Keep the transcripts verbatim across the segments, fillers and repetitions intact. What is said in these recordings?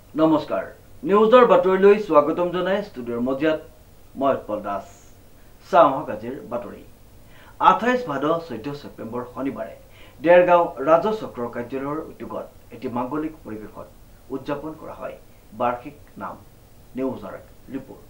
নমস্কাৰ নিউজৰ বাতৰিলৈ স্বাগতম জনাই ষ্টুডিঅ'ৰ মজিয়াত মই উৎপল দাস চাওঁহক আজিৰ বাতৰি আঠাইছ ভাদ চৈধ্য ছেপ্টেম্বৰ শনিবাৰে দেৰগাঁও ৰাজহ চক্ৰ কাৰ্যালয়ৰ উদ্যোগত এটি মাংগলিক পৰিৱেশত উদযাপন কৰা হয় বাৰ্ষিক নাম নিউজৰ ৰিপৰ্ট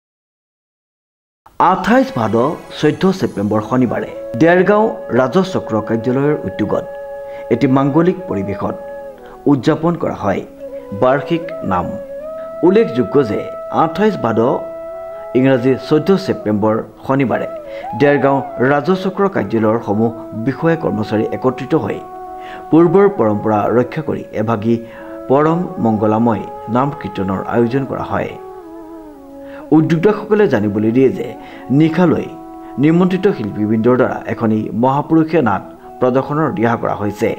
আঠাইছ ভাদ চৈধ্য ছেপ্টেম্বৰ শনিবাৰে দেৰগাঁও ৰাজহ চক্ৰ কাৰ্যালয়ৰ উদ্যোগত এটি মাংগলিক পৰিৱেশত উদযাপন কৰা হয় বাৰ্ষিক নাম উল্লেখযোগ্য যে আঠাইছ ভাদ ইংৰাজী চৈধ্য ছেপ্টেম্বৰ শনিবাৰে দেৰগাঁও ৰাজহ চক্ৰ কাৰ্যালয়ৰ সমূহ বিষয়া কৰ্মচাৰী একত্ৰিত হৈ পূৰ্বৰ পৰম্পৰা ৰক্ষা কৰি এভাগী পৰম মংগলাময় নাম কীৰ্তনৰ আয়োজন কৰা হয় উদ্যোক্তাসকলে জানিবলৈ দিয়ে যে নিশালৈ নিমন্ত্ৰিত শিল্পীবৃন্দৰ দ্বাৰা এখনি মহাপুৰুষীয়া নাট প্ৰদৰ্শনৰ দিহা কৰা হৈছে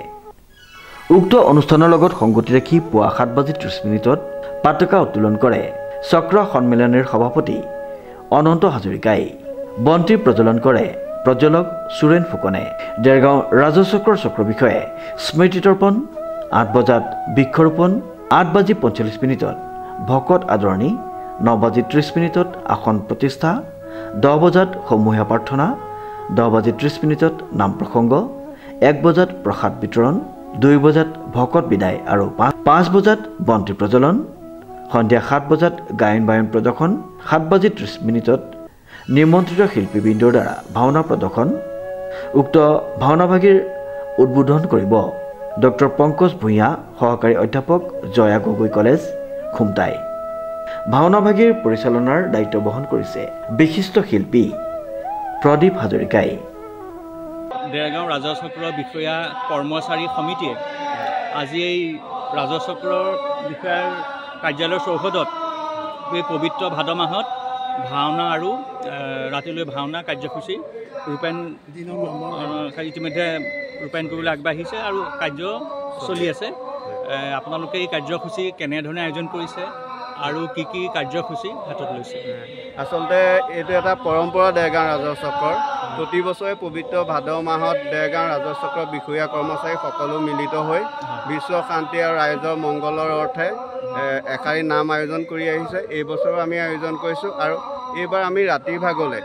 উক্ত অনুষ্ঠানৰ লগত সংগতি ৰাখি পুৱা সাত বাজি ত্ৰিছ মিনিটত পতাকা উত্তোলন কৰে চক্ৰ সন্মিলনৰ সভাপতি অনন্ত হাজৰিকাই বন্তি প্ৰজ্বলন কৰে প্ৰজ্বলক সুৰেন ফুকনে দেৰগাঁও ৰাজহ চক্ৰৰ চক্ৰ বিষয়ে স্মৃতি তৰ্পণ আঠ বজাত বৃক্ষৰোপণ আঠ বাজি পঞ্চল্লিছ মিনিটত ভকত আদৰণি ন বাজি ত্ৰিছ মিনিটত আসন প্ৰতিষ্ঠা দহ বজাত সমূহীয়া প্ৰাৰ্থনা দহ বাজি ত্ৰিছ মিনিটত নাম প্ৰসংগ এক বজাত প্ৰসাদ বিতৰণ দুই বজাত ভকত বিদায় আৰু পাঁচ বজাত বন্তি প্ৰজ্বলন সন্ধিয়া সাত বজাত গায়ন বায়ন প্ৰদৰ্শন সাত বাজি ত্ৰিছ মিনিটত নিমন্ত্ৰিত শিল্পীবৃন্দৰ দ্বাৰা ভাওনা প্ৰদৰ্শন উক্ত ভাওনাভাগীৰ উদ্বোধন কৰিব ডক্টৰ পংকজ ভূঞা সহকাৰী অধ্যাপক জয়া গগৈ কলেজ খুমটাই ভাওনাভাগীৰ পৰিচালনাৰ দায়িত্ব বহন কৰিছে বিশিষ্ট শিল্পী প্ৰদীপ হাজৰিকাই দেৰগাঁও ৰাজহ চক্ৰৰ বিষয়া কৰ্মচাৰী সমিতিয়ে আজি এই ৰাজহ চক্ৰৰ বিষয়াৰ কাৰ্যালয়ৰ চৌহদত এই পবিত্ৰ ভাদ মাহত ভাওনা আৰু ৰাতিলৈ ভাওনা কাৰ্যসূচী ৰূপায়ণ ইতিমধ্যে ৰূপায়ণ কৰিবলৈ আগবাঢ়িছে আৰু কাৰ্য চলি আছে আপোনালোকে এই কাৰ্যসূচী কেনেধৰণে আয়োজন কৰিছে আৰু কি কি কাৰ্যসূচী হাতত লৈছে আচলতে এইটো এটা পৰম্পৰা দেৰগাঁও ৰাজহ চক্ৰৰ প্ৰতি বছৰে পবিত্ৰ ভাদ মাহত দেৰগাঁও ৰাজহ চক্ৰৰ বিষয়া কৰ্মচাৰী সকলো মিলিত হৈ বিশ্ব শান্তি আৰু ৰাইজৰ মংগলৰ অৰ্থে এষাৰি নাম আয়োজন কৰি আহিছে এই বছৰো আমি আয়োজন কৰিছোঁ আৰু এইবাৰ আমি ৰাতিৰ ভাগলৈ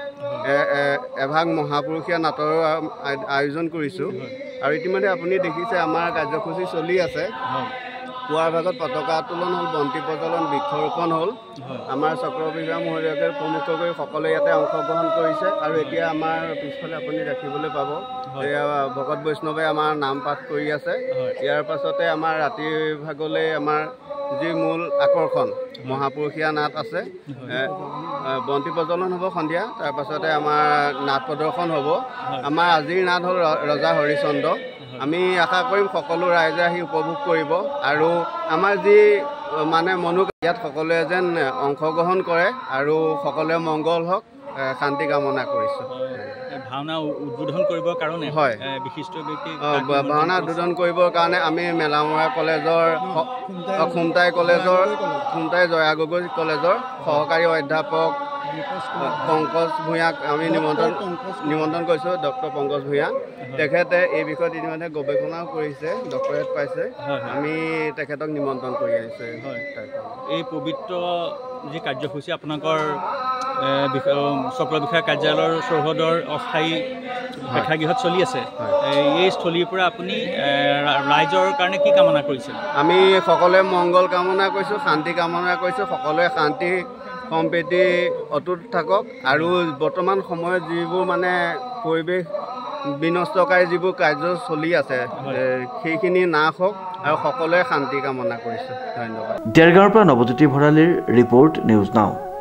এভাগ মহাপুৰুষীয়া নাটৰ আয়োজন কৰিছোঁ আৰু ইতিমধ্যে আপুনি দেখিছে আমাৰ কাৰ্যসূচী চলি আছে পুৱাৰ ভাগত পতাকা উত্তোলন হ'ল বন্তি প্ৰজ্বলন বৃক্ষৰোপণ হ'ল আমাৰ চক্ৰ বিষয়া মহোদয়কে প্ৰমুখ কৰি সকলোৱে ইয়াতে অংশগ্ৰহণ কৰিছে আৰু এতিয়া আমাৰ পিছফালে আপুনি দেখিবলৈ পাব এয়া ভকত বৈষ্ণৱে আমাৰ নাম পাঠ কৰি আছে ইয়াৰ পাছতে আমাৰ ৰাতিৰ ভাগলৈ আমাৰ যি মূল আকৰ্ষণ মহাপুৰুষীয়া নাট আছে বন্তি প্ৰজ্বলন হ'ব সন্ধিয়া তাৰপাছতে আমাৰ নাট প্ৰদৰ্শন হ'ব আমাৰ আজিৰ নাট হ'ল ৰজা হৰিচন্দ্ৰ আমি আশা কৰিম সকলো ৰাইজে আহি উপভোগ কৰিব আৰু আমাৰ যি মানে মনো ইয়াত সকলোৱে যেন অংশগ্ৰহণ কৰে আৰু সকলোৱে মংগল হওক শান্তি কামনা কৰিছোঁ ভাওনা উদ্বোধন কৰিবৰ কাৰণে হয় বিশিষ্ট ব্যক্তি ভাওনা উদ্বোধন কৰিবৰ কাৰণে আমি মেলামৰা কলেজৰ খুমটাই কলেজৰ খুমটাই জয়া গগৈ কলেজৰ সহকাৰী অধ্যাপক পংকজ ভূঞাক আমি নিমন্ত্ৰণ নিমন্ত্ৰণ কৰিছোঁ ডক্টৰ পংকজ ভূঞা তেখেতে এই বিষয়ত ইতিমধ্যে গৱেষণাও কৰিছে ডক্টৰেট পাইছে আমি তেখেতক নিমন্ত্ৰণ কৰি আহিছোঁ এই পবিত্ৰ যি কাৰ্যসূচী আপোনালোকৰ চক্ৰ বিষয়া কাৰ্যালয়ৰ চৌহদৰ অস্থায়ী প্ৰেক্ষাগৃহত চলি আছে এই স্থলীৰ পৰা আপুনি ৰাইজৰ কাৰণে কি কামনা কৰিছে আমি সকলোৱে মংগল কামনা কৰিছোঁ শান্তি কামনা কৰিছোঁ সকলোৱে শান্তি সম্প্ৰীতি অটুট থাকক আৰু বৰ্তমান সময়ত যিবোৰ মানে পৰিৱেশ বিনষ্টকাৰী যিবোৰ কাৰ্য চলি আছে সেইখিনি নাশ হওক আৰু সকলোৱে শান্তি কামনা কৰিছোঁ ধন্যবাদ দেৰগাঁৱৰ পৰা নৱজ্যোতি ভৰালীৰ ৰিপৰ্ট নিউজ নাও।